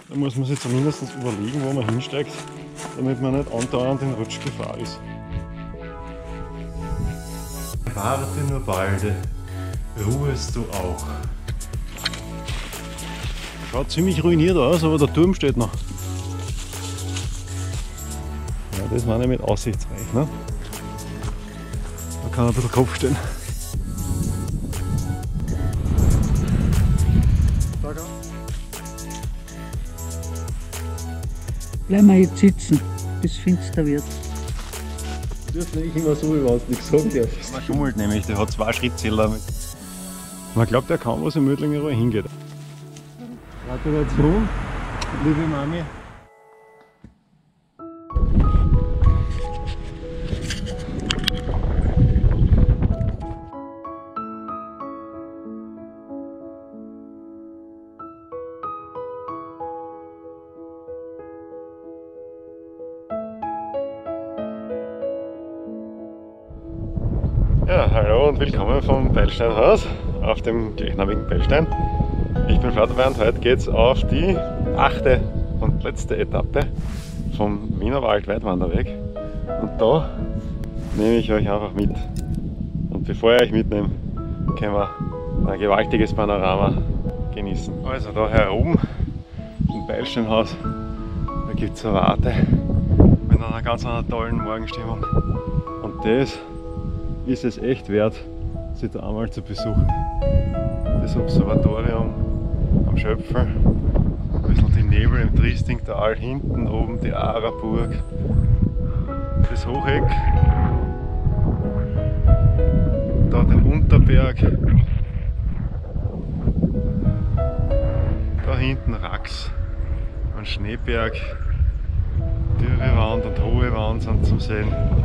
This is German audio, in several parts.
Da muss man sich zumindest überlegen, wo man hinsteigt, damit man nicht andauernd in Rutschgefahr ist. Warte nur balde, ruhest du auch. Schaut ziemlich ruiniert aus, aber der Turm steht noch. Ja, das meine ich mit aussichtsreich, ne? Da kann ein bisschen Kopf stehen. Bleiben wir jetzt sitzen, bis es finster wird. Du dürfen nicht immer so überhaupt nichts sagen darfst. Man schummelt nämlich, der hat 2 Schrittzähler. Man glaubt, er kann, was im Mödlinger Rohr hingeht. Gratulation, liebe Mami. Ja, hallo und willkommen vom Beilsteinhaus auf dem gleichnamigen Beilstein. Ich bin Vater und heute geht es auf die 8. und letzte Etappe vom Wienerwald-Weitwanderweg. Und da nehme ich euch einfach mit. Und bevor ich euch mitnehme, können wir ein gewaltiges Panorama genießen. Also da hier oben im Beilsteinhaus, da gibt es eine Warte mit einer ganz tollen Morgenstimmung. Und das ist es echt wert, sich da einmal zu besuchen. Das Observatorium am Schöpfel, ein bisschen die Nebel im Triestingtal, hinten oben die Araburg, das Hocheck, da den Unterberg, da hinten Rax und Schneeberg, dürre Wand und hohe Wand sind zum Sehen.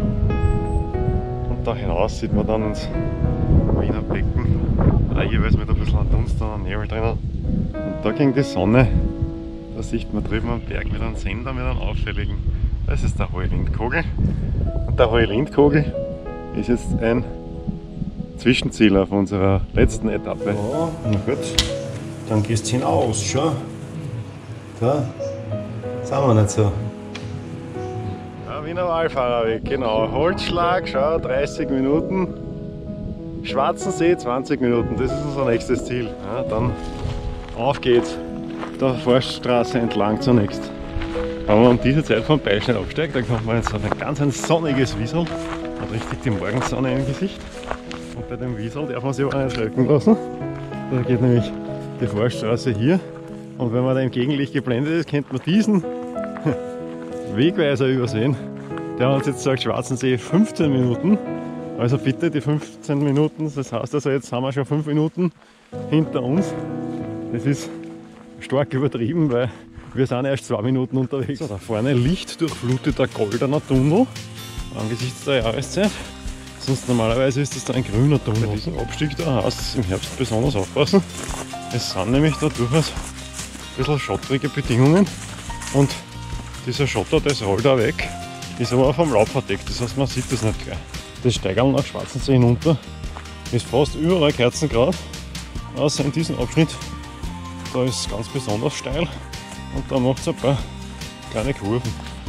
Da hinaus sieht man dann ins Wiener Becken, auch jeweils mit ein bisschen Dunst und Nebel drinnen. Und da ging die Sonne, da sieht man drüben am Berg mit einem Sender, mit einem auffälligen. Das ist der Hohe Lindkogel. Und der Hohe Lindkogel ist jetzt ein Zwischenziel auf unserer letzten Etappe. Ja, na gut, dann gehst du hinaus, schau. Da sind wir nicht so. Wiener Wallfahrerweg, genau. Holzschlag, schau, 30 Minuten. Schwarzensee 20 Minuten, das ist unser nächstes Ziel. Ja, dann auf geht's, der Forststraße entlang zunächst. Wenn man um diese Zeit vom Beilstein absteigt, dann kommt man jetzt auf ein ganz sonniges Wiesel, hat richtig die Morgensonne im Gesicht. Und bei dem Wiesel darf man sich aber nicht schrecken lassen. Da geht nämlich die Forststraße hier. Und wenn man da im Gegenlicht geblendet ist, könnte man diesen Wegweiser übersehen. Der hat uns jetzt gesagt, Schwarzensee 15 Minuten. Also bitte die 15 Minuten, das heißt also jetzt haben wir schon 5 Minuten hinter uns. Das ist stark übertrieben, weil wir sind erst 2 Minuten unterwegs. So, da vorne lichtdurchfluteter goldener Tunnel angesichts der Jahreszeit. Sonst normalerweise ist das da ein grüner Tunnel. Bei diesem Abstieg da heißt es im Herbst besonders aufpassen. Es sind nämlich da durchaus ein bisschen schottrige Bedingungen und dieser Schotter, das rollt auch weg, ist aber vom Laub verdeckt, das heißt man sieht das nicht gleich. Das Steigerl nach Schwarzensee hinunter ist fast überall Kerzengrad, außer in diesem Abschnitt, da ist es ganz besonders steil und da macht es ein paar kleine Kurven.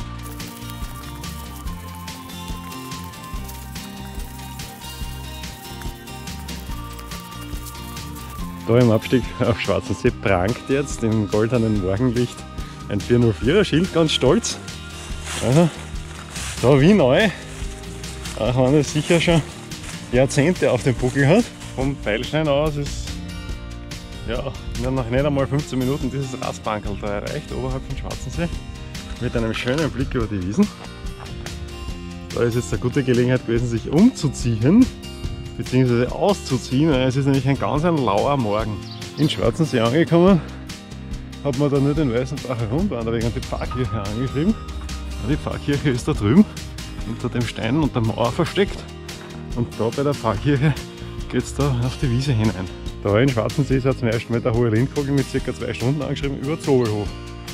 Da im Abstieg auf Schwarzensee prangt jetzt im goldenen Morgenlicht ein 404er Schild, ganz stolz. Also, da wie neu, auch wenn es sicher schon Jahrzehnte auf dem Buckel hat. Vom Beilstein aus ist ja noch nicht einmal 15 Minuten dieses Rastbankerl da erreicht, oberhalb von Schwarzensee, mit einem schönen Blick über die Wiesen. Da ist jetzt eine gute Gelegenheit gewesen, sich umzuziehen, bzw. auszuziehen. Es ist nämlich ein ganz lauer Morgen. In Schwarzensee angekommen, hat man da nur den Weißenbacher Rundwanderweg und die Pfarrkirche angeschrieben. Die Pfarrkirche ist da drüben, hinter dem Stein und der Mauer versteckt. Und da bei der Pfarrkirche geht es da auf die Wiese hinein. Da in Schwarzensee ist zum ersten Mal der Hohe Lindkogel mit ca. 2 Stunden angeschrieben über Zobelhof.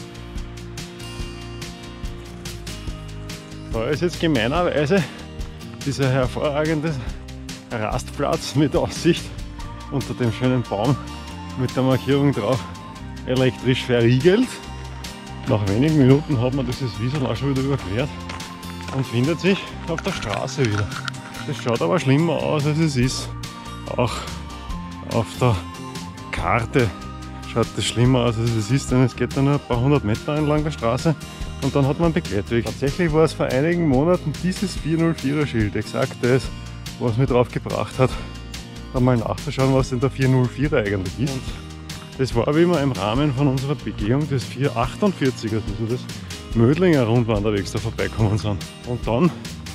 Da ist jetzt gemeinerweise dieser hervorragende Rastplatz mit Aussicht unter dem schönen Baum mit der Markierung drauf elektrisch verriegelt. Nach wenigen Minuten hat man dieses Wiesel auch schon wieder überquert und findet sich auf der Straße wieder. Das schaut aber schlimmer aus, als es ist. Auch auf der Karte schaut das schlimmer aus, als es ist, denn es geht dann nur ein paar hundert Meter entlang der Straße und dann hat man einen Begleitweg. Tatsächlich war es vor einigen Monaten dieses 404er Schild, exakt das, was mich drauf gebracht hat, einmal nachzuschauen, was denn der 404er eigentlich ist. Und das war wie immer im Rahmen von unserer Begehung des 448ers, also des Mödlinger Rundwanderwegs da vorbeikommen sind. Und dann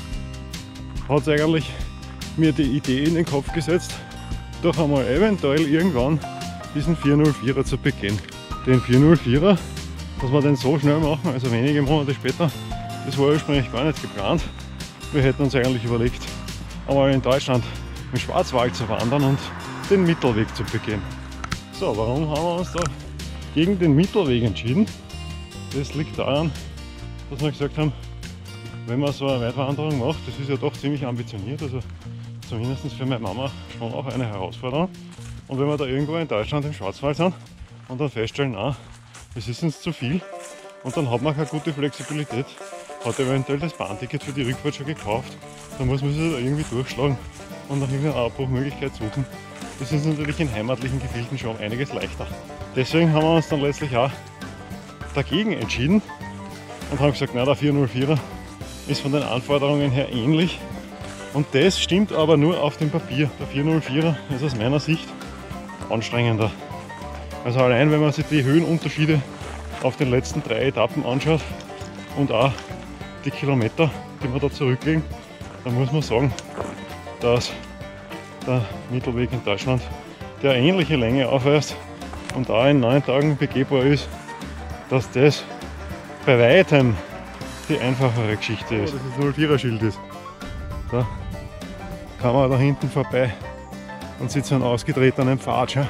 hat es eigentlich mir die Idee in den Kopf gesetzt, doch einmal eventuell irgendwann diesen 404er zu begehen. Den 404er, dass wir den so schnell machen, also wenige Monate später, das war ursprünglich gar nicht geplant. Wir hätten uns eigentlich überlegt, einmal in Deutschland im Schwarzwald zu wandern und den Mittelweg zu begehen. So, warum haben wir uns da gegen den Mittelweg entschieden? Das liegt daran, dass wir gesagt haben, wenn man so eine Weitwanderung macht, das ist ja doch ziemlich ambitioniert, also zumindest für meine Mama schon auch eine Herausforderung. Und wenn wir da irgendwo in Deutschland im Schwarzwald sind und dann feststellen, es ist uns zu viel und dann hat man keine gute Flexibilität, hat eventuell das Bahnticket für die Rückfahrt schon gekauft, dann muss man sich da irgendwie durchschlagen und nach irgendeiner Abbruchmöglichkeit suchen. Das ist natürlich in heimatlichen Gefilden schon einiges leichter. Deswegen haben wir uns dann letztlich auch dagegen entschieden und haben gesagt, na, der 404er ist von den Anforderungen her ähnlich. Und das stimmt aber nur auf dem Papier. Der 404er ist aus meiner Sicht anstrengender. Also allein wenn man sich die Höhenunterschiede auf den letzten 3 Etappen anschaut und auch die Kilometer, die wir da zurücklegen, dann muss man sagen, dass der Mittelweg in Deutschland, der ähnliche Länge aufweist und auch in 9 Tagen begehbar ist, dass das bei weitem die einfachere Geschichte ist. Dass das 04er Schild ist. Da kann man da hinten vorbei und sieht so einen ausgetretenen Pfad. Die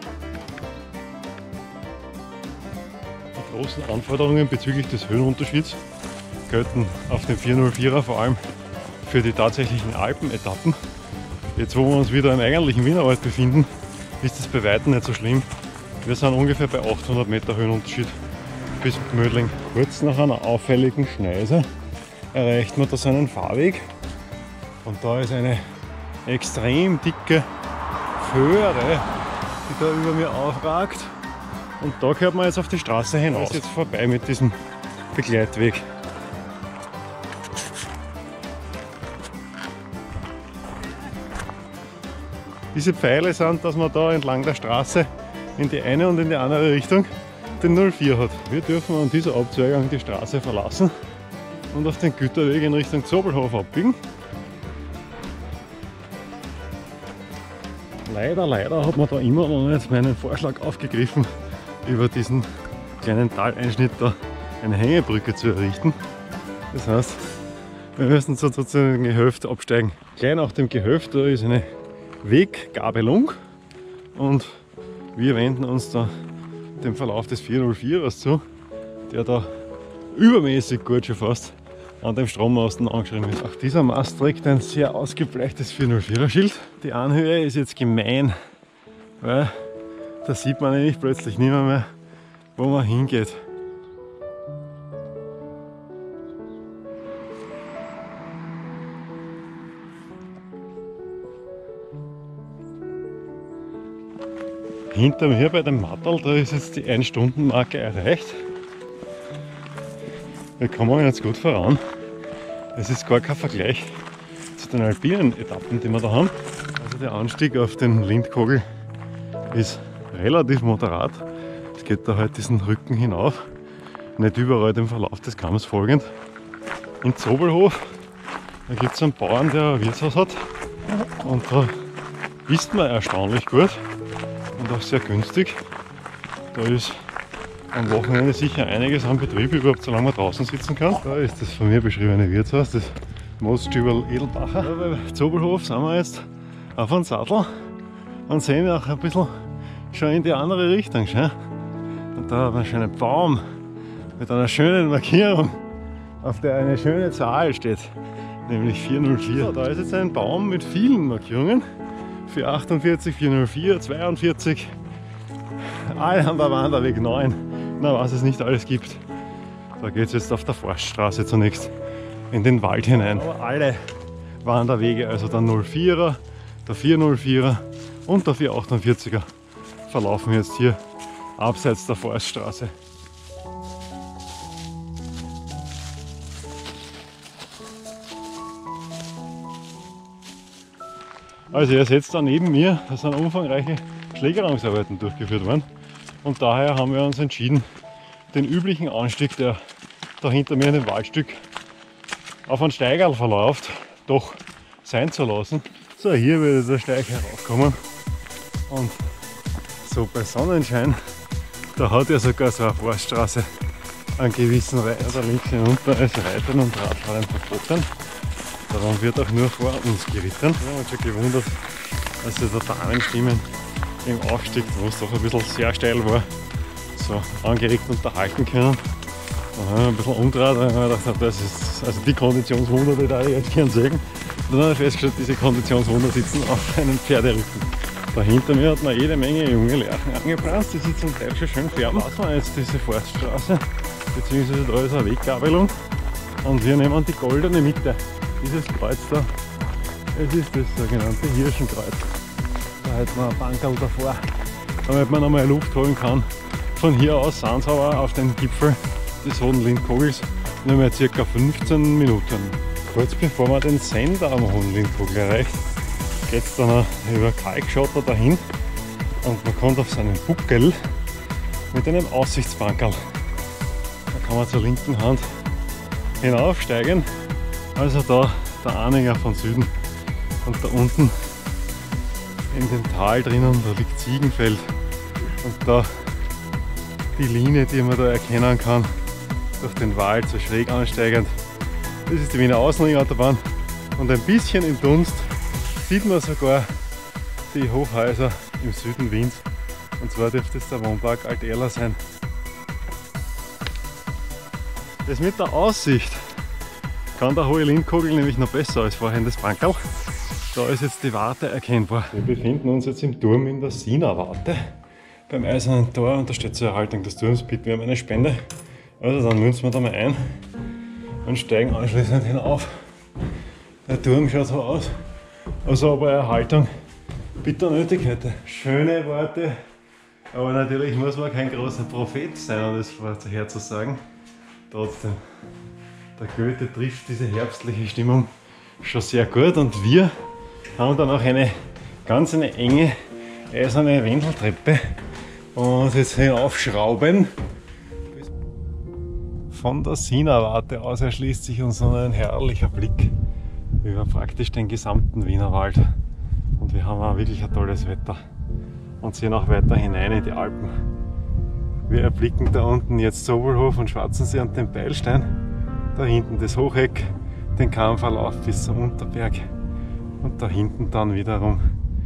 großen Anforderungen bezüglich des Höhenunterschieds gelten auf dem 404er vor allem für die tatsächlichen Alpenetappen. Jetzt wo wir uns wieder im eigentlichen Wienerwald befinden, ist das bei weitem nicht so schlimm. Wir sind ungefähr bei 800 Meter Höhenunterschied bis Mödling. Kurz nach einer auffälligen Schneise erreicht man da so einen Fahrweg und da ist eine extrem dicke Föhre, die da über mir aufragt und da kehrt man jetzt auf die Straße hinaus. Das ist jetzt vorbei mit diesem Begleitweg. Diese Pfeile sind, dass man da entlang der Straße in die eine und in die andere Richtung den 04 hat. Wir dürfen an dieser Abzweigung die Straße verlassen und auf den Güterweg in Richtung Zobelhof abbiegen. Leider hat man da immer noch nicht meinen Vorschlag aufgegriffen, über diesen kleinen Taleinschnitt da eine Hängebrücke zu errichten. Das heißt, wir müssen sozusagen im Gehöft absteigen. Gleich nach dem Gehöft da ist eine Weggabelung und wir wenden uns da dem Verlauf des 404ers zu, der da übermäßig gut schon fast an dem Strommasten angeschrieben ist. Auch dieser Mast trägt ein sehr ausgebleichtes 404er Schild. Die Anhöhe ist jetzt gemein, weil da sieht man nämlich plötzlich nicht mehr, wo man hingeht. Hinter mir bei dem Matterl, da ist jetzt die 1-Stunden-Marke erreicht. Wir kommen jetzt gut voran. Es ist gar kein Vergleich zu den alpinen Etappen, die wir da haben. Also der Anstieg auf den Lindkogel ist relativ moderat. Es geht da halt diesen Rücken hinauf. Nicht überall dem Verlauf des Kamms folgend. In Zobelhof, da gibt es einen Bauern, der ein Wirtshaus hat. Und da isst man erstaunlich gut und auch sehr günstig. Da ist am Wochenende sicher einiges an Betrieb, überhaupt solange man draußen sitzen kann. Da ist das von mir beschriebene Wirtshaus, das Moststüberl Edelbacher. Da bei Zobelhof sind wir jetzt auf einem Sattel und sehen auch ein bisschen schon in die andere Richtung. Und da haben wir einen schönen Baum mit einer schönen Markierung, auf der eine schöne Zahl steht, nämlich 404. So, da ist jetzt ein Baum mit vielen Markierungen. 448, 404, 42, alle haben der Wanderweg 9. Na, was es nicht alles gibt. Da geht es jetzt auf der Forststraße zunächst in den Wald hinein. Aber alle Wanderwege, also der 04er, der 404er und der 448er, verlaufen jetzt hier abseits der Forststraße. Also ihr seht da neben mir, da sind umfangreiche Schlägerungsarbeiten durchgeführt worden und daher haben wir uns entschieden, den üblichen Anstieg, der da hinter mir in dem Waldstück auf einen Steigerl verläuft, doch sein zu lassen. So, hier wird der Steig heraufkommen und so bei Sonnenschein, da hat ja sogar so eine Forststraße einen gewissen Reiz. Da links hinunter ist Reitern und Radfahren verboten. Darum wird auch nur vor uns geritten. Wir haben uns schon gewundert, als sie da Damenstimmen im Aufstieg, wo es doch ein bisschen sehr steil war, so angeregt unterhalten können. Dann haben wir ein bisschen umgedreht, weil wir gedacht haben, das ist also die Konditionswunder, die da ich jetzt gern sehen. Und dann habe ich festgestellt, diese Konditionswunder sitzen auf einem Pferderücken. Da hinter mir hat man jede Menge junge Lerchen angepflanzt, die sind zum Teil schon schön färben. Das war jetzt diese Forststraße, beziehungsweise da ist eine Weggabelung und wir nehmen die goldene Mitte. Dieses Kreuz da, es ist das sogenannte Hirschenkreuz. Da hat man ein Bankerl davor, damit man nochmal Luft holen kann. Von hier aus sind es aber auf den Gipfel des Hohen Lindkogels nur mehr ca. 15 Minuten. Kurz bevor man den Sender am Hohen Lindkogel erreicht, geht es dann über Kalkschotter dahin und man kommt auf seinen Buckel mit einem Aussichtsbankerl. Da kann man zur linken Hand hinaufsteigen. Also da der Ahninger von Süden und da unten in dem Tal drinnen, da liegt Ziegenfeld und da die Linie, die man da erkennen kann, durch den Wald so schräg ansteigend. Das ist die Wiener Außenringautobahn und ein bisschen im Dunst sieht man sogar die Hochhäuser im Süden Wiens und zwar dürfte es der Wohnpark Alt-Erla sein. Das mit der Aussicht kann der Hohe Lindkogel nämlich noch besser als vorhin das Bankerl. Da ist jetzt die Warte erkennbar. Wir befinden uns jetzt im Turm in der Sina-Warte beim Eisernen Tor und da steht zur Erhaltung des Turms, bitten wir um eine Spende. Also dann münzen wir da mal ein und steigen anschließend hinauf. Der Turm schaut so aus, also aber Erhaltung bitter nötig hätte. Schöne Worte, aber natürlich muss man kein großer Prophet sein, um das vorherzusagen. Trotzdem. Der Goethe trifft diese herbstliche Stimmung schon sehr gut und wir haben dann auch eine ganz enge eiserne Wendeltreppe und jetzt hinaufschrauben. Von der Sina-Warte aus erschließt sich uns noch ein herrlicher Blick über praktisch den gesamten Wienerwald und wir haben auch wirklich ein tolles Wetter und sehen auch weiter hinein in die Alpen. Wir erblicken da unten jetzt Sobelhof und Schwarzensee und den Beilstein. Da hinten das Hocheck, den Kammverlauf bis zum Unterberg und da hinten dann wiederum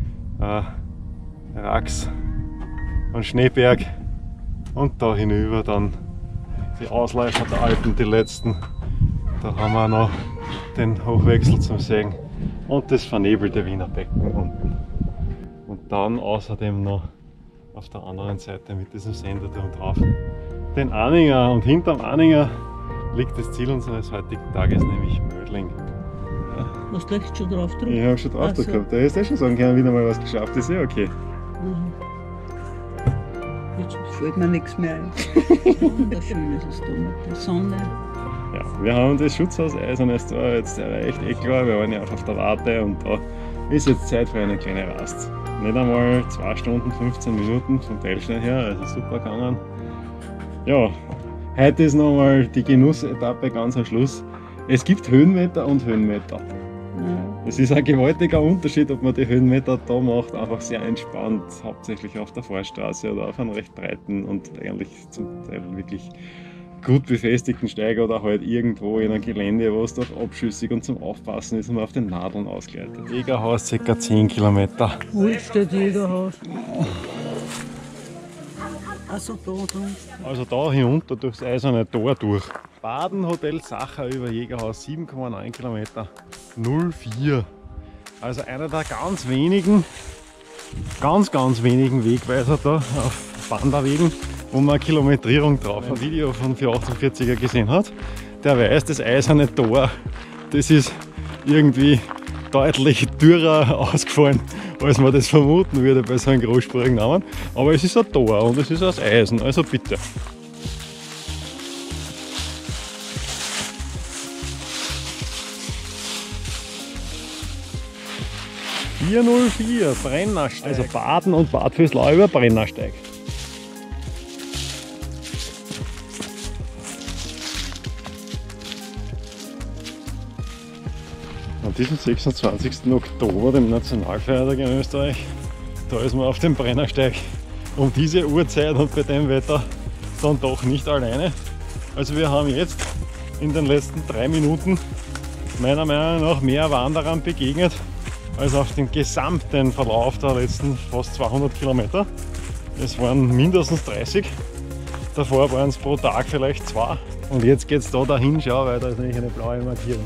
Rax und Schneeberg und da hinüber dann die Ausläufer der Alpen, die letzten. Da haben wir noch den Hochwechsel zum Sehen und das vernebelte Wiener Becken unten. Und dann außerdem noch auf der anderen Seite mit diesem Senderturm drauf den Ahninger und hinterm Ahninger liegt das Ziel unseres heutigen Tages, nämlich Mödling. Ja. Hast du gleich schon drauf gedrückt? Ich habe schon drauf gedrückt gehabt. Da hättest du schon sagen können, wieder mal was geschafft, ist ja okay. Jetzt fällt mir nichts mehr ein. Wunderschön ist es da mit der Sonne. Ja, wir haben das Schutzhaus Eisernes Tor jetzt erreicht, klar, wir waren ja auch auf der Warte und da ist jetzt Zeit für eine kleine Rast. Nicht einmal 2 Stunden 15 Minuten vom Teilstein her, also super gegangen. Ja, heute ist nochmal die Genussetappe ganz am Schluss. Es gibt Höhenmeter und Höhenmeter. Ja. Es ist ein gewaltiger Unterschied, ob man die Höhenmeter da macht, einfach sehr entspannt, hauptsächlich auf der Vorstraße oder auf einem recht breiten und eigentlich zum Teil wirklich gut befestigten Steig oder halt irgendwo in einem Gelände, wo es doch abschüssig und zum Aufpassen ist und man auf den Nadeln ausgleitet. Jägerhaus ca. 10 Kilometer. Wo steht Jägerhaus? Also da. Also da hinunter durchs Eiserne Tor durch. Baden-Hotel Sacher über Jägerhaus, 7,9 Kilometer, 04. Also einer der ganz wenigen Wegweiser da auf Wanderwegen wo man eine Kilometrierung drauf ein Video von 448er gesehen hat, der weiß, das eiserne Tor, das ist irgendwie deutlich dürrer ausgefallen, als man das vermuten würde bei so einem großspurigen Namen. Aber es ist ein Tor und es ist aus Eisen, also bitte. (404) Brennersteig. Also Baden und Bad Vöslau über Brennersteig. An diesem 26. Oktober, dem Nationalfeiertag in Österreich, da ist man auf dem Brennersteig um diese Uhrzeit und bei dem Wetter dann doch nicht alleine. Also wir haben jetzt in den letzten 3 Minuten meiner Meinung nach mehr Wanderern begegnet als auf den gesamten Verlauf der letzten fast 200 Kilometer. Es waren mindestens 30, davor waren es pro Tag vielleicht 2 und jetzt geht es da dahin, schau, weil da ist nämlich eine blaue Markierung.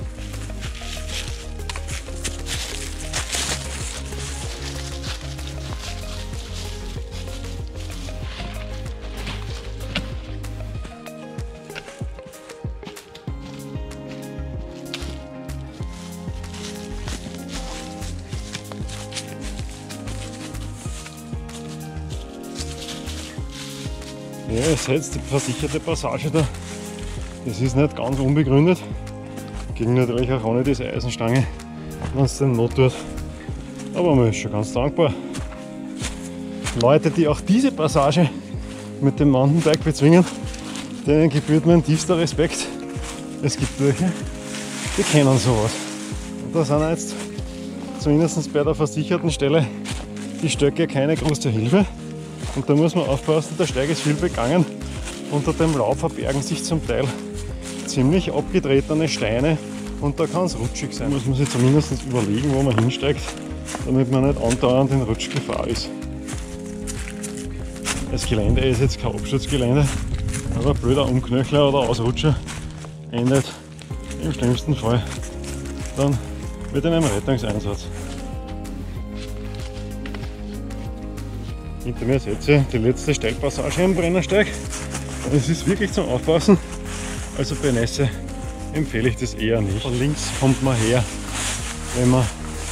Ja, ihr seht die versicherte Passage da, das ist nicht ganz unbegründet, ging natürlich auch ohne diese Eisenstange, wenn es denn not tut, aber man ist schon ganz dankbar. Leute, die auch diese Passage mit dem Mountainbike bezwingen, denen gebührt mein tiefster Respekt. Es gibt welche, die kennen sowas. Und da sind jetzt zumindest bei der versicherten Stelle die Stöcke keine große Hilfe. Und da muss man aufpassen, der Steig ist viel begangen. Unter dem Laub verbergen sich zum Teil ziemlich abgetretene Steine und da kann es rutschig sein. Da muss man sich zumindest überlegen, wo man hinsteigt, damit man nicht andauernd in Rutschgefahr ist. Das Gelände ist jetzt kein Absturzgelände, aber ein blöder Umknöchler oder Ausrutscher endet im schlimmsten Fall dann mit einem Rettungseinsatz. Hinter mir seht ihr die letzte Steilpassage am Brennersteig. Es ist wirklich zum Aufpassen, also bei Nässe empfehle ich das eher nicht. Von links kommt man her, wenn man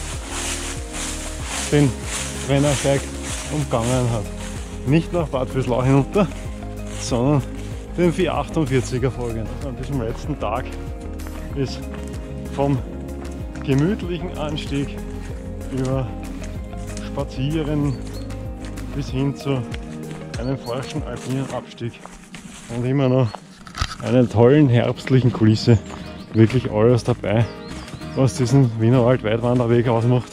den Brennersteig umgangen hat. Nicht nach Bad Vöslau hinunter, sondern den 448er folgend. An diesem letzten Tag ist vom gemütlichen Anstieg über Spazieren bis hin zu einem forschen alpinen Abstieg und immer noch einer tollen herbstlichen Kulisse. Wirklich alles dabei, was diesen Wienerwald-Weitwanderweg ausmacht.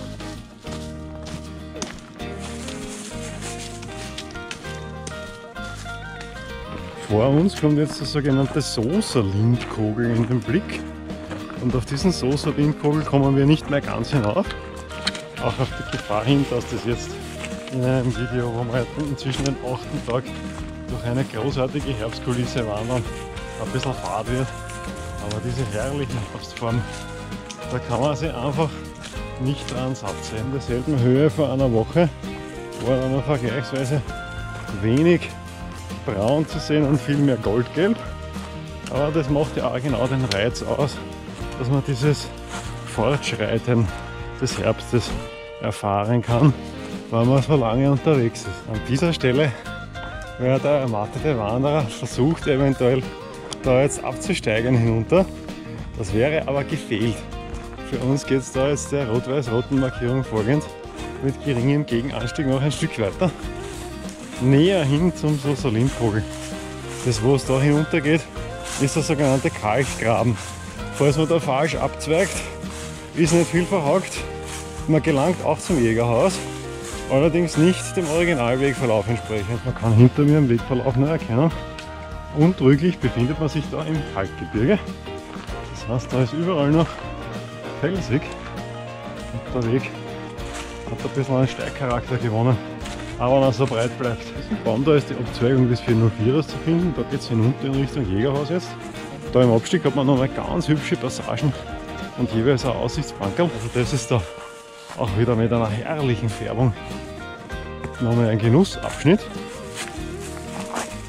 Vor uns kommt jetzt der sogenannte Soser-Lindkogel in den Blick und auf diesen Soser-Lindkogel kommen wir nicht mehr ganz hinauf, auch auf die Gefahr hin, dass das jetzt in einem Video, wo wir inzwischen den 8. Tag durch eine großartige Herbstkulisse wandern, ein bisschen fad wird. Aber diese herrlichen Herbstformen, da kann man sich einfach nicht dran satt sehen. In derselben Höhe vor einer Woche war dann noch vergleichsweise wenig braun zu sehen und viel mehr goldgelb. Aber das macht ja auch genau den Reiz aus, dass man dieses Fortschreiten des Herbstes erfahren kann, weil man so lange unterwegs ist. An dieser Stelle wäre der ermattete Wanderer versucht, eventuell da jetzt abzusteigen hinunter. Das wäre aber gefehlt. Für uns geht es da jetzt der rot-weiß-roten Markierung folgend mit geringem Gegenanstieg noch ein Stück weiter. Näher hin zum Soser-Lindkogel. Das, wo es da hinunter geht, ist der sogenannte Kalkgraben. Falls man da falsch abzweigt, ist nicht viel verhakt. Man gelangt auch zum Jägerhaus. Allerdings nicht dem Originalwegverlauf entsprechend. Man kann hinter mir im Wegverlauf noch erkennen. Untrüglich befindet man sich da im Kalkgebirge. Das heißt, da ist überall noch felsig. Und der Weg hat ein bisschen einen Steigcharakter gewonnen. Aber wenn er so breit bleibt. Diesen Baum da ist die Abzweigung des 404ers zu finden. Da geht es hinunter in Richtung Jägerhaus jetzt. Da im Abstieg hat man noch mal ganz hübsche Passagen und jeweils ein Aussichtsbankerl. Also das ist da auch wieder mit einer herrlichen Färbung nochmal ein Genussabschnitt.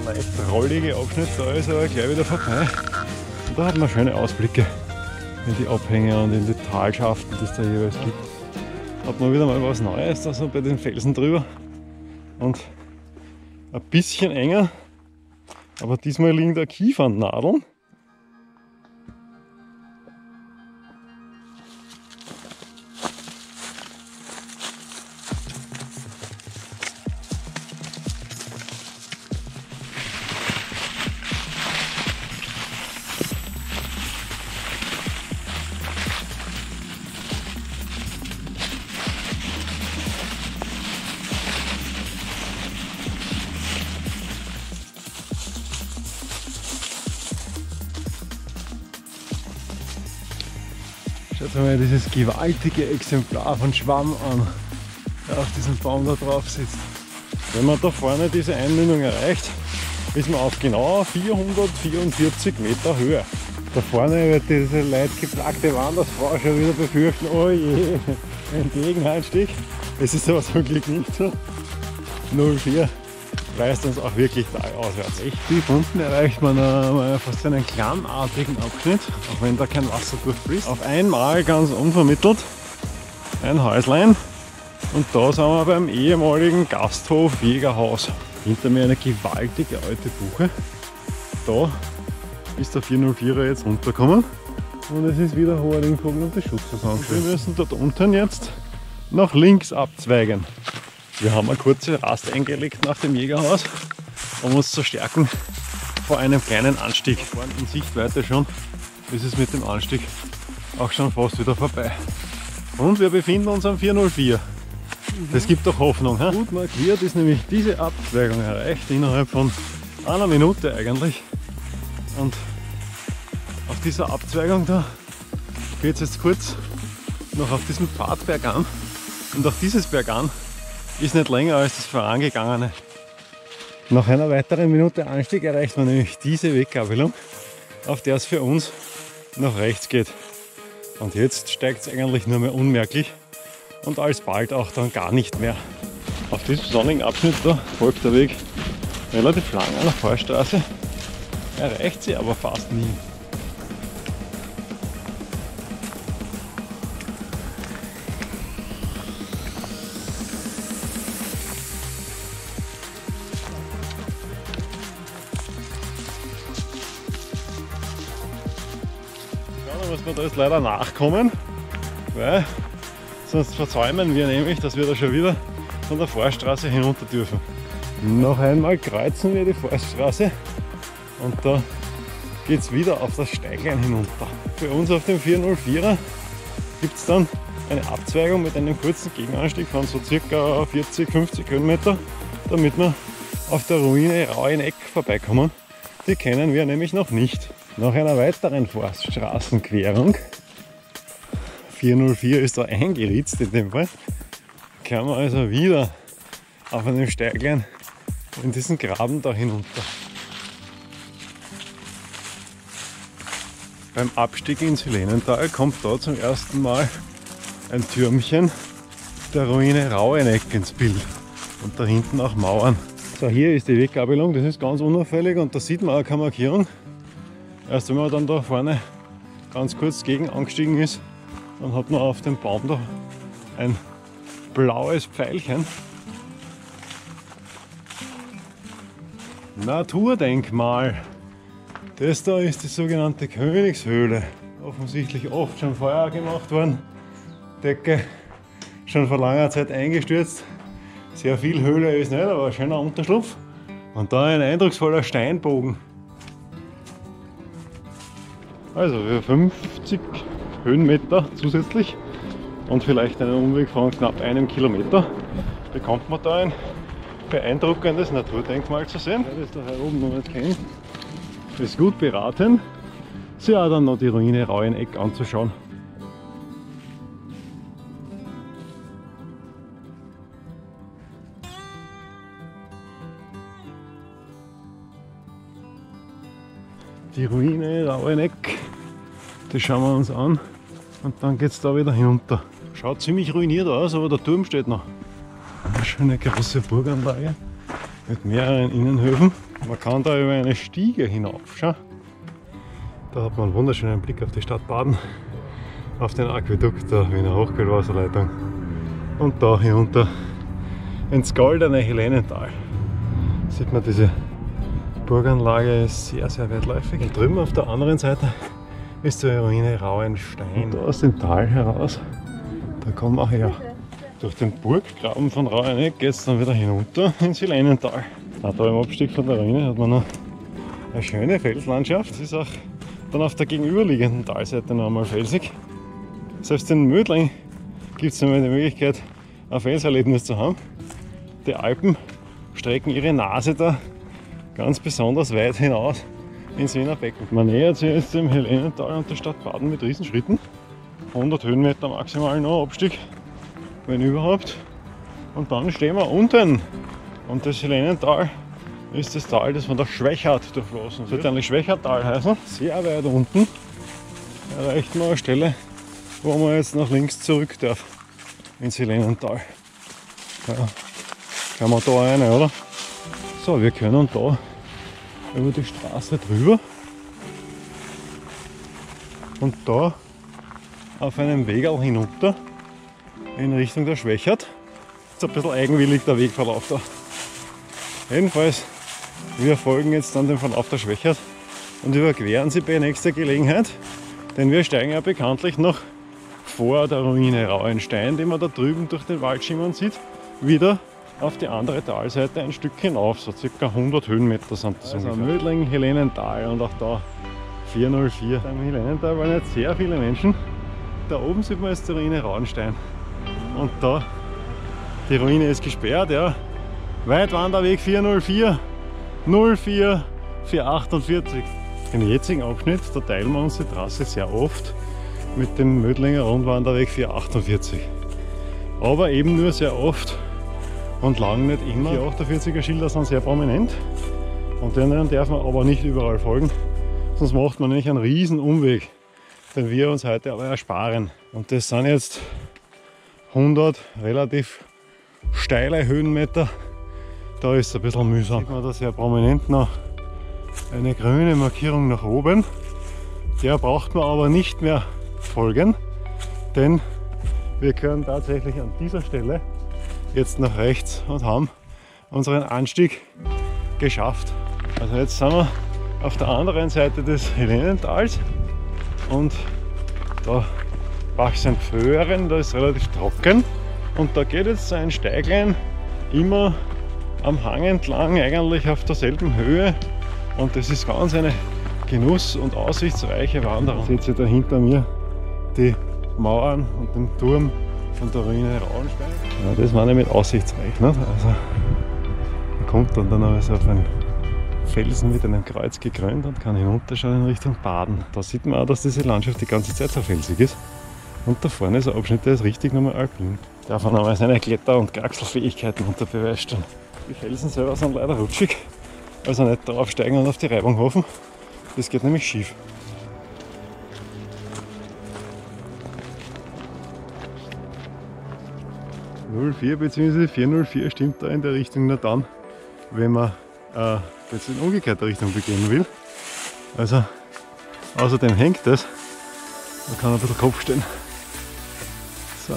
leicht rollige Abschnitt da ist aber gleich wieder vorbei. Und da hat man schöne Ausblicke in die Abhänge und in die Talschaften, die es da jeweils gibt. Hat man wieder mal was Neues da so bei den Felsen drüber. Und ein bisschen enger, aber diesmal liegen da Kiefernnadeln. Schaut mal dieses gewaltige Exemplar von Schwamm an, der auf diesem Baum da drauf sitzt. Wenn man da vorne diese Einmündung erreicht, ist man auf genau 444 Meter Höhe. Da vorne wird diese leidgeplagte Wandersfrau schon wieder befürchten, oh je, ein Gegenanstieg. Es ist aber zum Glück nicht so. 04 weist uns auch wirklich talauswärts. Echt tief unten erreicht man fast einen klammartigen Abschnitt, auch wenn da kein Wasser durchfließt. Auf einmal ganz unvermittelt ein Häuslein und da sind wir beim ehemaligen Gasthof Jägerhaus. Hinter mir eine gewaltige alte Buche. Da ist der 404er jetzt runtergekommen und es ist wieder Hoherdingvogel und das Schutzverband. Wir müssen dort unten jetzt nach links abzweigen. Wir haben eine kurze Rast eingelegt nach dem Jägerhaus, um uns zu stärken vor einem kleinen Anstieg. Da vorne in Sichtweite schon ist es mit dem Anstieg auch schon fast wieder vorbei. Und wir befinden uns am 404. Das gibt doch Hoffnung. He? Gut markiert ist nämlich diese Abzweigung erreicht, innerhalb von einer Minute eigentlich. Und auf dieser Abzweigung da geht es jetzt kurz noch auf diesem Pfad bergan. Und auch dieses Bergan ist nicht länger als das vorangegangene. Nach einer weiteren Minute Anstieg erreicht man nämlich diese Weggabelung, auf der es für uns nach rechts geht. Und jetzt steigt es eigentlich nur mehr unmerklich und alsbald auch dann gar nicht mehr. Auf diesem sonnigen Abschnitt da folgt der Weg relativ lang an der Forststraße, erreicht sie aber fast nie. Da muss man da jetzt leider nachkommen, weil sonst versäumen wir nämlich, dass wir da schon wieder von der Forststraße hinunter dürfen. Noch einmal kreuzen wir die Forststraße und da geht es wieder auf das Steiglein hinunter. Für uns auf dem 404er gibt es dann eine Abzweigung mit einem kurzen Gegenanstieg von so circa 40-50 Höhenmeter, damit wir auf der Ruine Raueneck vorbeikommen. Die kennen wir nämlich noch nicht. Nach einer weiteren Forststraßenquerung, 404 ist da eingeritzt in dem Fall, kommen wir also wieder auf einem Steiglein in diesen Graben da hinunter. Beim Abstieg ins Helenental kommt da zum ersten Mal ein Türmchen der Ruine Raueneck ins Bild und da hinten auch Mauern. So, hier ist die Weggabelung, das ist ganz unauffällig und da sieht man auch keine Markierung. Erst wenn man dann da vorne ganz kurz gegen angestiegen ist, dann hat man auf dem Baum da ein blaues Pfeilchen. Naturdenkmal. Das da ist die sogenannte Königshöhle. Offensichtlich oft schon Feuer gemacht worden. Decke schon vor langer Zeit eingestürzt. Sehr viel Höhle ist nicht, aber ein schöner Unterschlupf. Und da ein eindrucksvoller Steinbogen. Also für 50 Höhenmeter zusätzlich und vielleicht einen Umweg von knapp einem Kilometer bekommt man da ein beeindruckendes Naturdenkmal zu sehen. Wer das da hier oben noch nicht kennt, ist gut beraten, sich auch dann noch die Ruine Raueneck anzuschauen. Die Ruine Raueneck, die schauen wir uns an und dann geht es da wieder hinunter. Schaut ziemlich ruiniert aus, aber der Turm steht noch. Eine schöne große Burganlage mit mehreren Innenhöfen. Man kann da über eine Stiege hinauf. Schau. Da hat man einen wunderschönen Blick auf die Stadt Baden, auf den Aquädukt der Wiener Hochquellwasserleitung und da hinunter ins goldene Helenental. Sieht man, diese Burganlage ist sehr, sehr weitläufig. Und drüben auf der anderen Seite ist die Ruine Rauenstein. Und da aus dem Tal heraus, da kommen wir her. Durch den Burggraben von Raueneck geht es dann wieder hinunter ins Helenental. Da im Abstieg von der Ruine hat man noch eine schöne Felslandschaft. Es ist auch dann auf der gegenüberliegenden Talseite noch einmal felsig. Selbst in Mödling gibt es einmal die Möglichkeit, ein Felserlebnis zu haben. Die Alpen strecken ihre Nase da ganz besonders weit hinaus ins Wiener Becken. Man nähert sich jetzt dem Helenental und der Stadt Baden mit Riesenschritten. 100 Höhenmeter maximal noch Abstieg, wenn überhaupt. Und dann stehen wir unten. Und das Helenental ist das Tal, das von der Schwächert durchflossen wird. Das wird eigentlich Schwächertal heißen. Sehr weit unten erreicht man eine Stelle, wo man jetzt nach links zurück darf ins Helenental. Ja, kann man da rein, oder? So, wir können da über die Straße drüber und da auf einem Wegerl hinunter in Richtung der Schwächert. Ist ein bisschen eigenwillig der Wegverlauf da. Jedenfalls, wir folgen jetzt dann dem Verlauf der Schwächert und überqueren sie bei nächster Gelegenheit, denn wir steigen ja bekanntlich noch vor der Ruine Rauenstein, die man da drüben durch den Wald schimmern sieht, wieder auf die andere Talseite ein Stück hinauf, so ca. 100 Höhenmeter sind das ungefähr. Mödling, Helenental und auch da 404. Im Helenental waren jetzt sehr viele Menschen. Da oben sieht man jetzt die Ruine Rauenstein und da, die Ruine ist gesperrt, ja. Weitwanderweg 404, 04, 448. Im jetzigen Abschnitt, da teilen wir uns die Trasse sehr oft mit dem Mödlinger Rundwanderweg 448. Aber eben nur sehr oft und lang nicht immer. Die 48er Schilder sind sehr prominent und denen darf man aber nicht überall folgen, sonst macht man nämlich einen riesen Umweg, den wir uns heute aber ersparen. Und das sind jetzt 100 relativ steile Höhenmeter. Da ist es ein bisschen mühsam. Sieht man da sehr prominent noch eine grüne Markierung nach oben. Der braucht man aber nicht mehr folgen, denn wir können tatsächlich an dieser Stelle jetzt nach rechts und haben unseren Anstieg geschafft. Also jetzt sind wir auf der anderen Seite des Helenentals und da wachsen Föhren, da ist relativ trocken und da geht jetzt so ein Steiglein immer am Hang entlang, eigentlich auf derselben Höhe, und das ist ganz eine genuss- und aussichtsreiche Wanderung. Seht ihr da hinter mir die Mauern und den Turm von der Ruine Rauenstein? Ja, das war nämlich aussichtsreich, nicht? Also man kommt dann also auf einen Felsen mit einem Kreuz gekrönt und kann hinunterschauen in Richtung Baden. Da sieht man auch, dass diese Landschaft die ganze Zeit so felsig ist. Und da vorne ist ein Abschnitt, der ist richtig nochmal alpin. Der von einmal seine Kletter- und Kraxelfähigkeiten unter Beweis stellen. Die Felsen selber sind leider rutschig, also nicht draufsteigen und auf die Reibung hoffen. Das geht nämlich schief. .04 bzw. 404 stimmt da in der Richtung nur dann, wenn man jetzt in umgekehrter Richtung begehen will. Also außerdem hängt das, man kann ein bisschen Kopf stellen. So.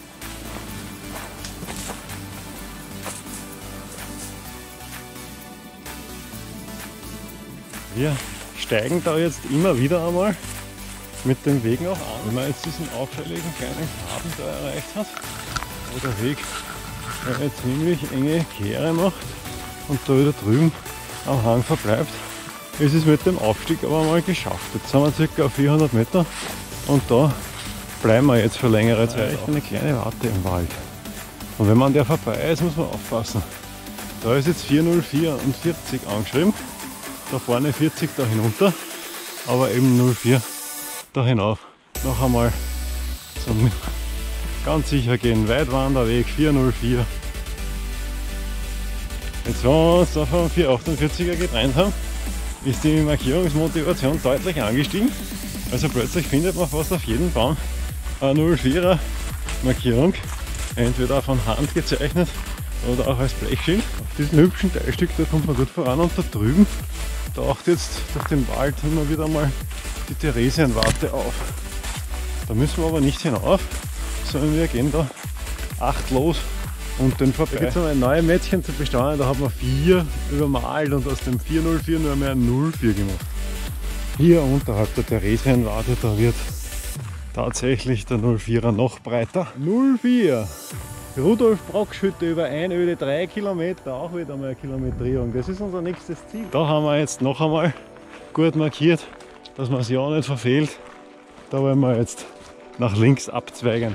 Wir steigen da jetzt immer wieder einmal mit dem Weg noch an. Wenn man jetzt diesen auffälligen kleinen Graben da erreicht hat, wo der Weg eine ziemlich enge Kehre macht und da wieder drüben am Hang verbleibt, ist es mit dem Aufstieg aber mal geschafft. Jetzt sind wir ca. 400 Meter und da bleiben wir jetzt für längere Zeit. Echt eine kleine Warte im Wald. Und wenn man an der vorbei ist, muss man aufpassen. Da ist jetzt 404 angeschrieben. Da vorne 40 da hinunter, aber eben 04 da hinauf. Noch einmal zum ganz sicher gehen. Weitwanderweg 404. Jetzt, wenn wir uns da vom 448er getrennt haben, ist die Markierungsmotivation deutlich angestiegen. Also plötzlich findet man fast auf jedem Baum eine 04er Markierung. Entweder von Hand gezeichnet oder auch als Blechschild. Auf diesem hübschen Teilstück, da kommt man gut voran, und da drüben taucht jetzt durch den Wald immer wieder mal die Theresienwarte auf. Da müssen wir aber nicht hinauf, sondern wir gehen da achtlos und den vorbei. Da gibt es ein neues Mädchen zu bestaunen, da hat man 4 übermalt und aus dem 404 nur mehr 04 gemacht. Hier unterhalb der Theresienwarte, da wird tatsächlich der 04er noch breiter. 04! Rudolf-Brocksch-Hütte über Einöde 3 Kilometer, auch wieder mal eine Kilometrierung. Das ist unser nächstes Ziel. Da haben wir jetzt noch einmal gut markiert, dass man es ja nicht verfehlt. Da wollen wir jetzt nach links abzweigen.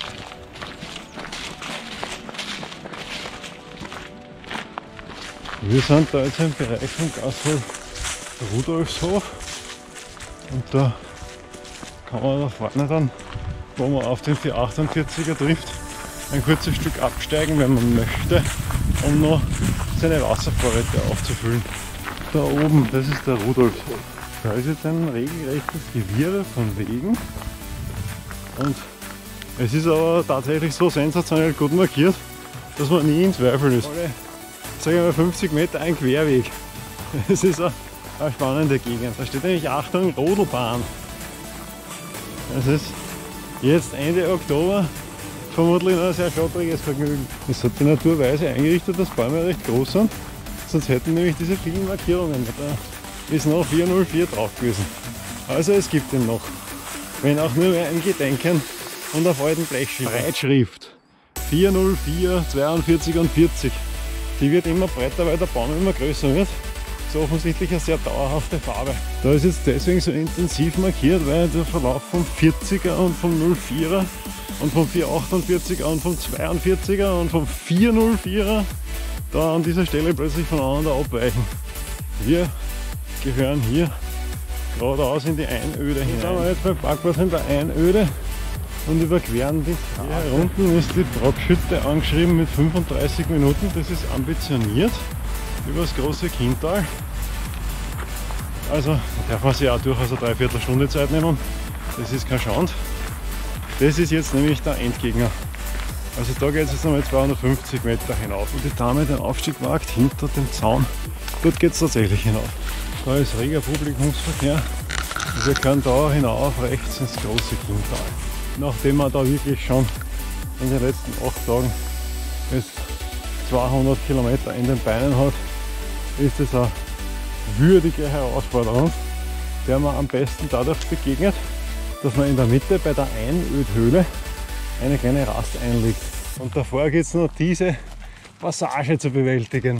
Wir sind da jetzt im Bereich vom Gasthof Rudolfshof und da kann man da vorne dann, wo man auf den 448er trifft, ein kurzes Stück absteigen, wenn man möchte, um noch seine Wasservorräte aufzufüllen. Da oben, das ist der Rudolfshof. Da ist jetzt ein regelrechtes Gewirr von Wegen und es ist aber tatsächlich so sensationell gut markiert, dass man nie in Zweifel ist. Sagen wir mal 50 Meter ein Querweg. Es ist eine spannende Gegend. Da steht nämlich Achtung, Rodelbahn. Es ist jetzt Ende Oktober vermutlich noch ein sehr schottriges Vergnügen. Es hat die Naturweise eingerichtet, dass Bäume recht groß sind, sonst hätten nämlich diese vielen Markierungen. Da ist noch 404 drauf gewesen. Also es gibt ihn noch. Wenn auch nur mehr im Gedenken und auf alten Blechschildern. Breitschrift 404, 42 und 40. Die wird immer breiter, weil der Baum immer größer wird. So offensichtlich eine sehr dauerhafte Farbe. Da ist jetzt deswegen so intensiv markiert, weil der Verlauf vom 40er und vom 04er und vom 448er und vom 42er und vom 404er da an dieser Stelle plötzlich voneinander abweichen. Wir gehören hier geradeaus in die Einöde hinein. Da sind wir jetzt beim Parkplatz in der Einöde und überqueren die Straße. Hier unten ist die Brocksch-Hütte angeschrieben mit 35 Minuten. Das ist ambitioniert über das große Kinntal. Also da darf man sich auch durchaus eine Dreiviertelstunde Zeit nehmen. Das ist kein Schand. Das ist jetzt nämlich der Endgegner. Also da geht es jetzt nochmal 250 Meter hinauf. Und die Dame den Aufstieg wagt hinter dem Zaun. Dort geht es tatsächlich hinauf. Da ist reger Publikumsverkehr. Wir können da hinauf rechts ins große Kinntal. Nachdem man da wirklich schon in den letzten 8 Tagen jetzt 200 Kilometer in den Beinen hat, ist es eine würdige Herausforderung, der man am besten dadurch begegnet, dass man in der Mitte bei der Einödhöhle eine kleine Rast einlegt. Und davor geht es noch diese Passage zu bewältigen.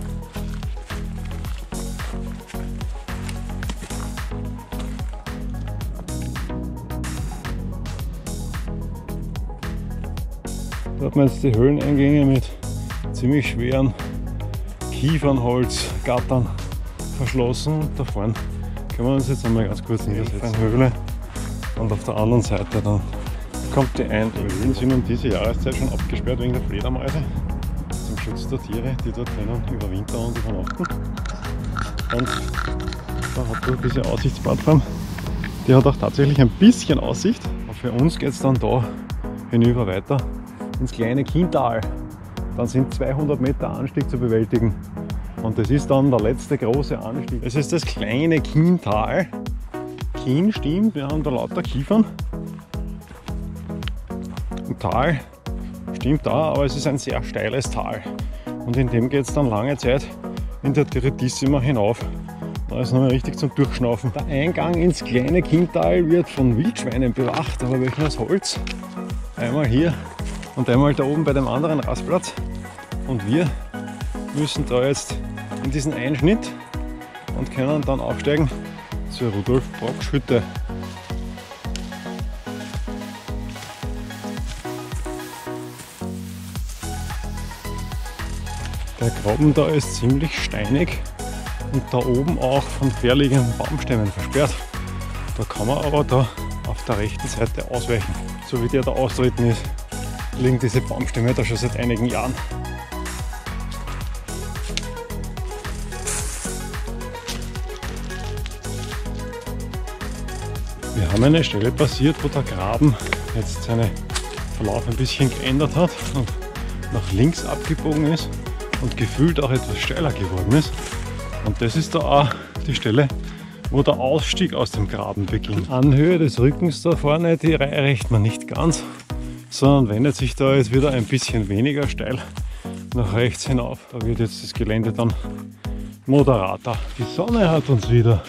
Da hat man jetzt die Höhleneingänge mit ziemlich schweren Kiefernholzgattern verschlossen. Und da vorne können wir uns jetzt einmal ganz kurz niedersetzen. Eine Höhle. Und auf der anderen Seite dann kommt die Einöde. Die Höhlen sind um diese Jahreszeit schon abgesperrt wegen der Fledermäuse. Zum Schutz der Tiere, die dort drinnen überwintern und übernachten. Und da hat man diese Aussichtsplattform. Die hat auch tatsächlich ein bisschen Aussicht. Und für uns geht es dann da hinüber weiter ins kleine Kinntal. Dann sind 200 Meter Anstieg zu bewältigen. Und das ist dann der letzte große Anstieg. Es ist das kleine Kinntal. Kinn stimmt, wir haben da lauter Kiefern. Ein Tal stimmt da, aber es ist ein sehr steiles Tal. Und in dem geht es dann lange Zeit in der Tiritissima hinauf. Da ist nochmal richtig zum Durchschnaufen. Der Eingang ins kleine Kinntal wird von Wildschweinen bewacht, aber welchen aus Holz. Einmal hier und einmal da oben bei dem anderen Rastplatz. Und wir müssen da jetzt in diesen Einschnitt und können dann aufsteigen zur Rudolf-Brocksch-Hütte. Der Graben da ist ziemlich steinig und da oben auch von querliegenden Baumstämmen versperrt. Da kann man aber da auf der rechten Seite ausweichen. So wie der da austreten ist, liegen diese Baumstämme da schon seit einigen Jahren. Wir haben eine Stelle passiert, wo der Graben jetzt seinen Verlauf ein bisschen geändert hat und nach links abgebogen ist und gefühlt auch etwas steiler geworden ist. Und das ist da auch die Stelle, wo der Ausstieg aus dem Graben beginnt. Die Anhöhe des Rückens da vorne, die erreicht man nicht ganz, sondern wendet sich da jetzt wieder ein bisschen weniger steil nach rechts hinauf. Da wird jetzt das Gelände dann moderater. Die Sonne hat uns wieder.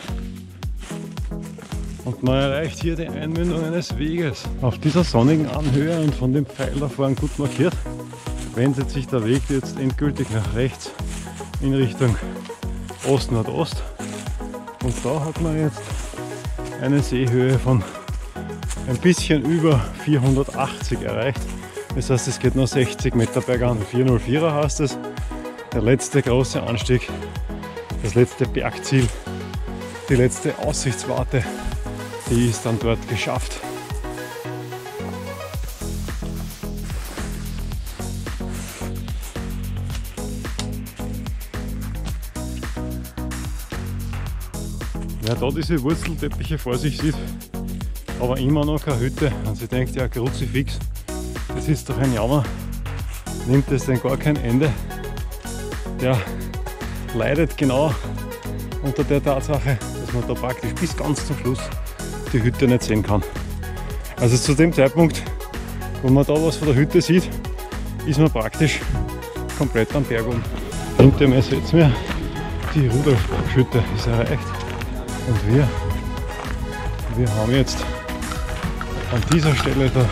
Und man erreicht hier die Einmündung eines Weges. Auf dieser sonnigen Anhöhe und von dem Pfeil da vorne gut markiert, wendet sich der Weg jetzt endgültig nach rechts in Richtung Ost-Nordost. Und da hat man jetzt eine Seehöhe von ein bisschen über 480 erreicht. Das heißt, es geht noch 60 Meter bergan. 404er heißt es. Der letzte große Anstieg, das letzte Bergziel, die letzte Aussichtswarte, die ist dann dort geschafft. Wer da diese Wurzelteppiche vor sich sieht, aber immer noch keine Hütte und sie denkt, ja Kruzifix, das ist doch ein Jammer, nimmt es denn gar kein Ende? Der leidet genau unter der Tatsache, dass man da praktisch bis ganz zum Schluss die Hütte nicht sehen kann. Also zu dem Zeitpunkt, wo man da was von der Hütte sieht, ist man praktisch komplett am Berg um. Hinter mir seht ihr, die Rudolf-Hütte ist erreicht. Und wir haben jetzt an dieser Stelle der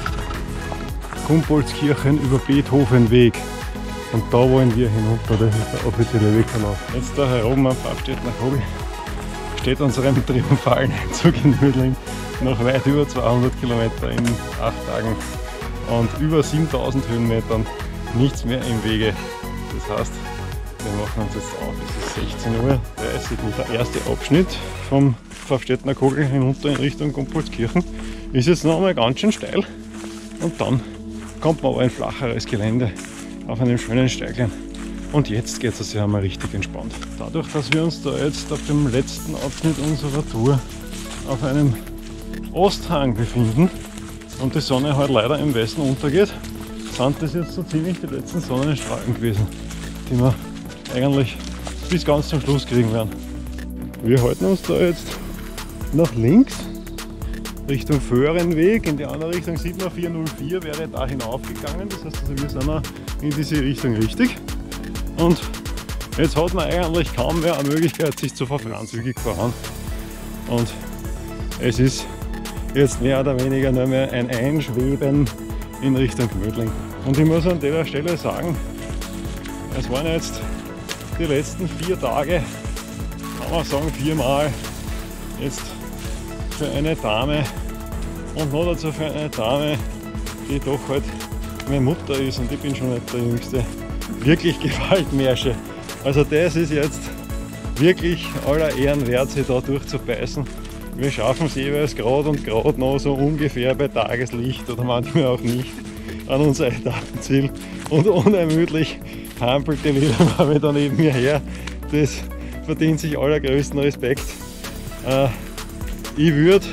Gumpoldskirchen über Beethovenweg. Und da wollen wir hinunter, das ist der offizielle Wegverlauf. Jetzt da heroben am Pfaffstädtner Kogel steht unserem triumphalen Einzug in Mödling nach weit über 200 Kilometer in 8 Tagen und über 7000 Höhenmetern nichts mehr im Wege. Das heißt, wir machen uns jetzt auf, es ist 16:30 Uhr. Der erste Abschnitt vom Pfaffstädtner Kogel hinunter in Richtung Gumpoldskirchen ist jetzt noch einmal ganz schön steil und dann kommt man aber ein flacheres Gelände auf einem schönen Steiglein. Und jetzt geht es ja einmal richtig entspannt. Dadurch, dass wir uns da jetzt auf dem letzten Abschnitt unserer Tour auf einem Osthang befinden und die Sonne halt leider im Westen untergeht, sind das jetzt so ziemlich die letzten Sonnenstrahlen gewesen, die wir eigentlich bis ganz zum Schluss kriegen werden. Wir halten uns da jetzt nach links Richtung Föhrenweg, in die andere Richtung sieht man 404 wäre da hinaufgegangen, das heißt also wir sind auch in diese Richtung richtig. Und jetzt hat man eigentlich kaum mehr eine Möglichkeit sich zu verfahren, zügig voran. Und es ist jetzt mehr oder weniger nur mehr ein Einschweben in Richtung Mödling. Und ich muss an der Stelle sagen, es waren jetzt die letzten 4 Tage, kann man sagen 4-mal jetzt für eine Dame und noch dazu für eine Dame, die doch halt meine Mutter ist und ich bin schon nicht der Jüngste, wirklich Gewaltmärsche. Also das ist jetzt wirklich aller Ehren wert, sich da durchzubeißen. Wir schaffen es jeweils gerade und gerade noch so ungefähr bei Tageslicht oder manchmal auch nicht an unser Etappenziel und unermüdlich hampelt die Ledermame da neben mir her. Das verdient sich allergrößten Respekt. Ich würde,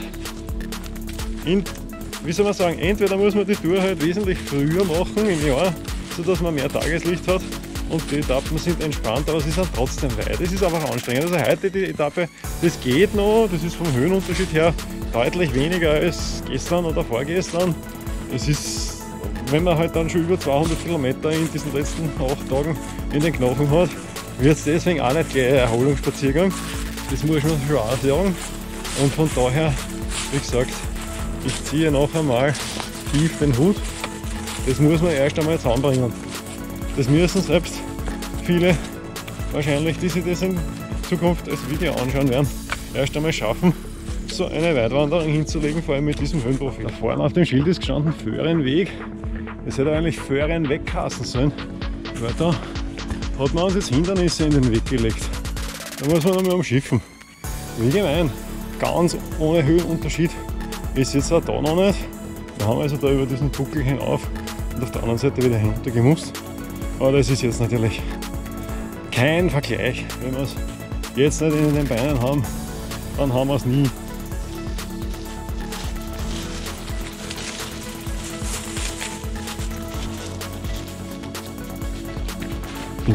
wie soll man sagen, entweder muss man die Tour halt wesentlich früher machen im Jahr, sodass man mehr Tageslicht hat und die Etappen sind entspannt, aber sie sind trotzdem weit. Es ist einfach anstrengend. Also heute die Etappe, das geht noch, das ist vom Höhenunterschied her deutlich weniger als gestern oder vorgestern. Es ist, wenn man halt dann schon über 200 Kilometer in diesen letzten 8 Tagen in den Knochen hat, wird es deswegen auch nicht gleich ein Erholungsspaziergang. Das muss man schon auch sagen. Und von daher, wie gesagt, ich ziehe noch einmal tief den Hut. Das muss man erst einmal zusammenbringen. Das müssen selbst viele, wahrscheinlich, die sich das in Zukunft als Video anschauen werden, erst einmal schaffen, so eine Weitwanderung hinzulegen, vor allem mit diesem Höhenprofil. Da vorne auf dem Schild ist gestanden Föhrenweg. Das hätte eigentlich Föhrenweg heißen sollen, weil da hat man uns jetzt Hindernisse in den Weg gelegt. Da muss man nochmal umschiffen. Wie gemein, ganz ohne Höhenunterschied ist jetzt auch da noch nicht. Wir haben also da über diesen Buckel hinauf und auf der anderen Seite wieder hinunter gemusst. Aber das ist jetzt natürlich kein Vergleich. Wenn wir es jetzt nicht in den Beinen haben, dann haben wir es nie.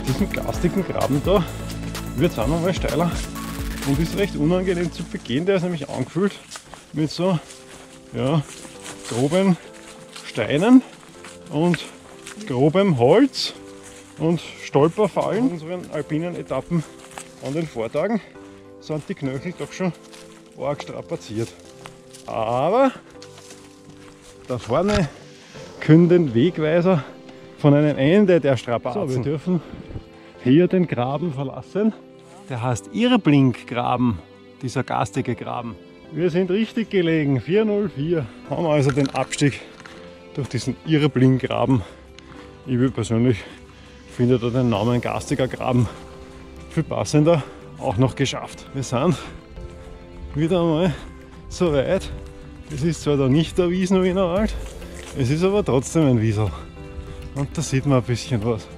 diesem garstigen Graben da wird es auch noch mal steiler und ist recht unangenehm zu begehen. Der ist nämlich angefüllt mit so ja, groben Steinen und grobem Holz und Stolperfallen. In unseren alpinen Etappen an den Vortagen sind die Knöchel doch schon arg strapaziert. Aber da vorne künden Wegweiser von einem Ende der Strapazen. So, wir dürfen hier den Graben verlassen. Der heißt Irrblinkgraben, dieser garstige Graben. Wir sind richtig gelegen, 404. Haben also den Abstieg durch diesen Irrblinkgraben. Ich persönlich finde da den Namen garstiger Graben viel passender auch noch geschafft. Wir sind wieder einmal so weit. Es ist zwar da nicht der Wiesn-Wienerwald, es ist aber trotzdem ein Wiesel. Und da sieht man ein bisschen was.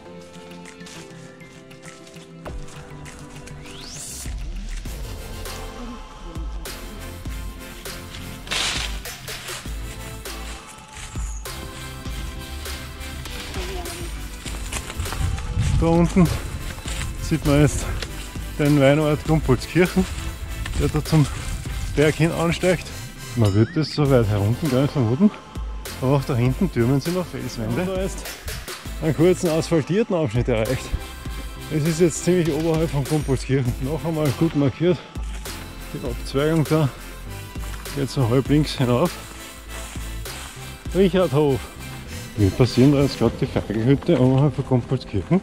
Da unten sieht man jetzt den Weinort Gumpoldskirchen, der da zum Berg hin ansteigt. Man wird das so weit herunten gar nicht vermuten, aber auch da hinten türmen sie noch Felswände. Und da jetzt einen kurzen asphaltierten Abschnitt erreicht. Es ist jetzt ziemlich oberhalb von Gumpoldskirchen. Noch einmal gut markiert. Die Abzweigung da geht so halb links hinauf. Richardhof. Wir passieren da jetzt gerade die Feigelhütte oberhalb von Gumpoldskirchen.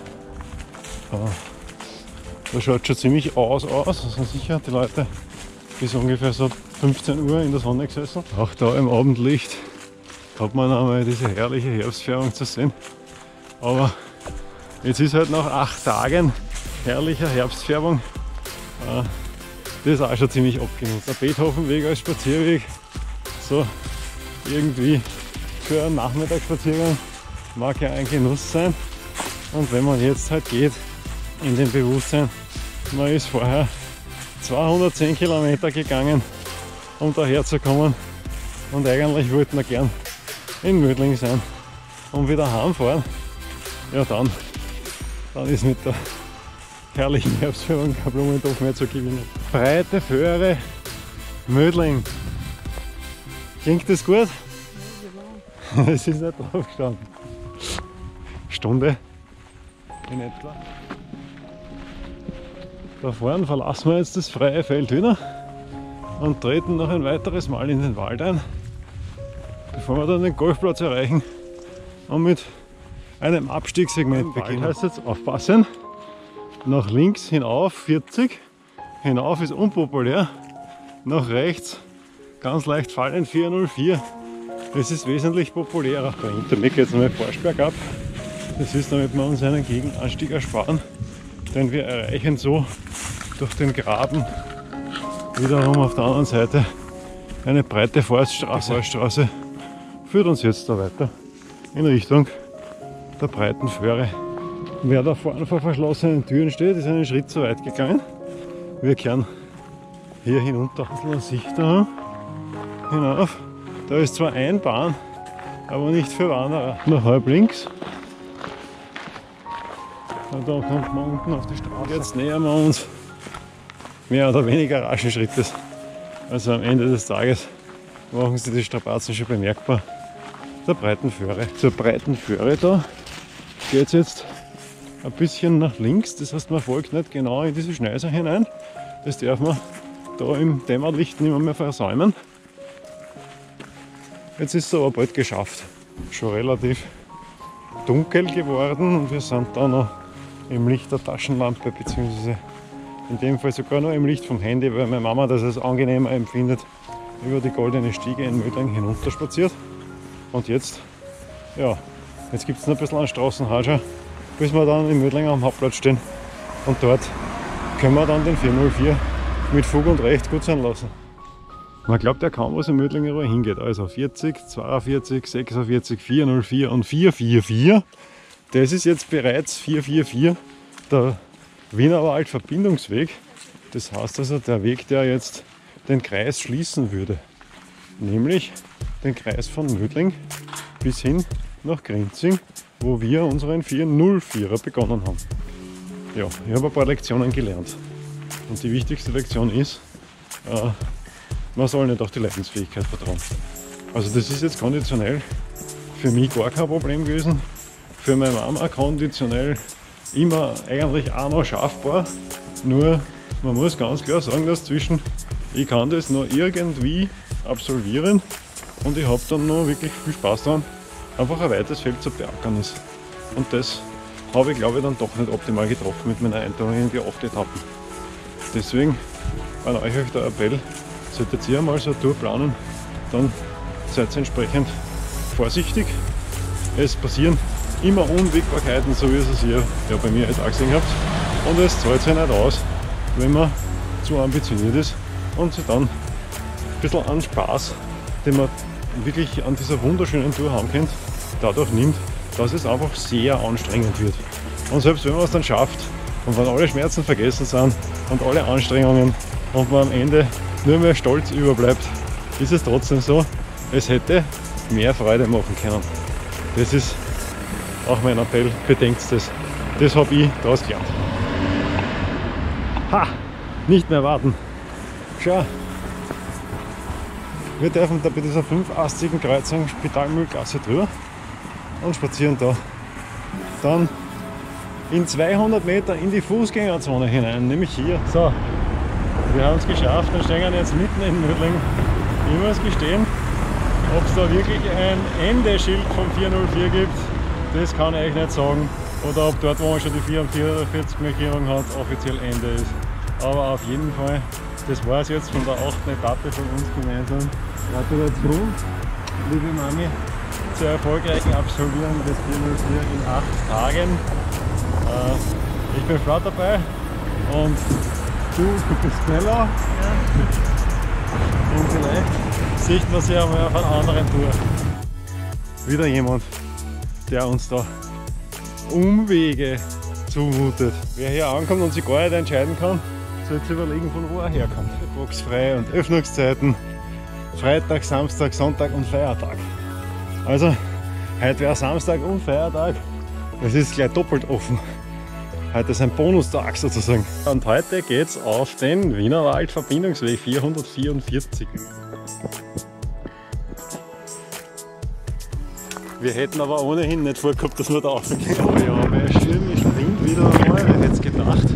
Da schaut schon ziemlich aus. Also sicher die Leute bis ungefähr so 15 Uhr in der Sonne gesessen. Auch da im Abendlicht hat man einmal diese herrliche Herbstfärbung zu sehen. Aber jetzt ist halt nach 8 Tagen herrlicher Herbstfärbung das ist auch schon ziemlich abgenutzt. Der Beethovenweg als Spazierweg, so irgendwie für einen Nachmittagsspaziergang mag ja ein Genuss sein. Und wenn man jetzt halt geht in dem Bewusstsein, man ist vorher 210 Kilometer gegangen, um daher zu kommen, und eigentlich wollten wir gern in Mödling sein und wieder heimfahren, ja dann ist mit der herrlichen Herbstfärbung kein Blumentopf mehr zu gewinnen. Breite Föhre, Mödling. Klingt das gut? Es ist nicht drauf gestanden. Stunde in etwa. Da vorne verlassen wir jetzt das freie Feld wieder und treten noch ein weiteres Mal in den Wald ein, bevor wir dann den Golfplatz erreichen und mit einem Abstiegssegment beginnen. Das heißt jetzt aufpassen, nach links hinauf 40, hinauf ist unpopulär, nach rechts ganz leicht fallen 404. Das ist wesentlich populärer. Da hinter mir geht es nochmal Forschberg ab. Das ist, damit wir uns einen Gegenanstieg ersparen, denn wir erreichen so durch den Graben wiederum auf der anderen Seite eine breite Forststraße. Die Forststraße führt uns jetzt da weiter in Richtung der breiten Föhre. Wer da vorne vor verschlossenen Türen steht, ist einen Schritt zu weit gegangen. Wir kehren hier hinunter. Man sieht da hinauf. Da ist zwar Einbahn, aber nicht für Wanderer. Noch halb links. Und da kommt man unten auf die Straße. Jetzt nähern wir uns mehr oder weniger raschen Schrittes. Also am Ende des Tages machen sie die Strapazen schon bemerkbar. Der breiten Föhre. Zur breiten Föhre da geht es jetzt ein bisschen nach links. Das heißt, man folgt nicht genau in diese Schneise hinein. Das darf man da im Dämmerlicht nicht mehr versäumen. Jetzt ist es aber bald geschafft. Schon relativ dunkel geworden und wir sind da noch im Licht der Taschenlampe, beziehungsweise in dem Fall sogar noch im Licht vom Handy, weil meine Mama das als angenehmer empfindet, über die goldene Stiege in Mödling hinunterspaziert. Und jetzt, ja, jetzt gibt es noch ein bisschen einen Straßenhatscher, bis wir dann in Mödling am Hauptplatz stehen. Und dort können wir dann den 404 mit Fug und Recht gut sein lassen. Man glaubt ja kaum, was in Mödlinger Ruhe hingeht. Also 40, 42, 46, 404 und 444. Das ist jetzt bereits 444, der Wienerwald-Verbindungsweg. Das heißt also der Weg, der jetzt den Kreis schließen würde. Nämlich den Kreis von Mödling bis hin nach Grinzing wo wir unseren 404er begonnen haben. Ja, ich habe ein paar Lektionen gelernt. Und die wichtigste Lektion ist, man soll nicht auf die Leidensfähigkeit vertrauen. Also das ist jetzt konditionell für mich gar kein Problem gewesen. Für meine Mama konditionell immer eigentlich auch noch schaffbar. Nur man muss ganz klar sagen, dass ich kann das noch irgendwie absolvieren und ich habe dann noch wirklich viel Spaß daran, einfach ein weites Feld zu beackern ist. Und das habe ich, glaube ich, dann doch nicht optimal getroffen mit meiner Einteilung in die 8 Etappen. Deswegen an euch der Appell, solltet ihr mal so eine Tour planen, dann seid ihr entsprechend vorsichtig. Es passieren immer Unwägbarkeiten, so wie es ihr ja bei mir jetzt auch gesehen habt. Und es zahlt sich nicht aus, wenn man zu ambitioniert ist und sich dann ein bisschen an Spaß, den man wirklich an dieser wunderschönen Tour haben könnt, dadurch nimmt, dass es einfach sehr anstrengend wird. Und selbst wenn man es dann schafft und wenn alle Schmerzen vergessen sind und alle Anstrengungen und man am Ende nur mehr stolz überbleibt, ist es trotzdem so, es hätte mehr Freude machen können. Das ist auch mein Appell, bedenkt das. Das habe ich daraus gelernt. Ha! Nicht mehr warten. Schau! Wir dürfen da bei dieser 5-astigen Kreuzung Spitalmühlgasse drüber und spazieren da dann in 200 Meter in die Fußgängerzone hinein, nämlich hier. So, wir haben es geschafft und stehen jetzt mitten in Mödling. Ich muss gestehen, ob es da wirklich ein Endeschild vom 404 gibt, das kann ich euch nicht sagen. Oder ob dort, wo man schon die 44 Markierung hat, offiziell Ende ist. Aber auf jeden Fall, das war es jetzt von der 8. Etappe von uns gemeinsam. Gratulation, liebe Mami, zur erfolgreichen Absolvierung des 404 in 8 Tagen. Ich bin flott dabei und du bist schneller. Ja. Und vielleicht sieht man sich einmal auf einer anderen Tour. Wieder jemand, der uns da Umwege zumutet. Wer hier ankommt und sich gar nicht entscheiden kann, sollte sich überlegen, von wo er herkommt. Boxfrei und Öffnungszeiten, Freitag, Samstag, Sonntag und Feiertag. Also, heute wäre Samstag und Feiertag. Es ist gleich doppelt offen. Heute ist ein Bonustag sozusagen. Und heute geht es auf den Wienerwald-Verbindungsweg 444. Wir hätten aber ohnehin nicht vorgehabt, dass wir da raufgehen. Oh ja, bei Schirm springt wieder einmal, wer hätte es gedacht.